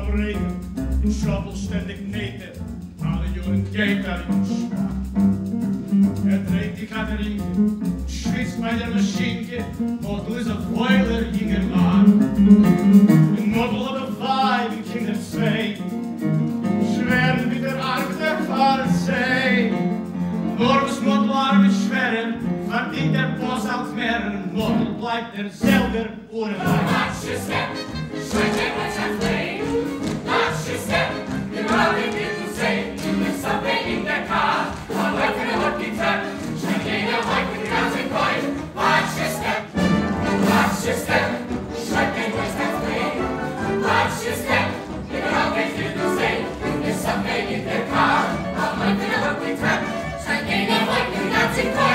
Regen, in Schoppel ständig nähte, alle Jungen geht er in Schwach. Dreht die Katharinke, schwitzt bei der Maschinke, Model ist auf Boiler in der Mann. In Model hat Weib, in Kinder zwei, schweren mit der Arme der Pfarrsee. Nur was Model Arme schweren, verdient der Boss als mehreren, Model bleibt der selber ohne Weib. Watch your step, shine your lights and flame. Watch your step, you know how they did to say, there's something in the car, I'll wait for the hot guitar. Watch your step, watch your step, shut the voice and play. Watch your step, you know how they feel to say, there's something in the car, I'll wait for the hot guitar. Shut the voice and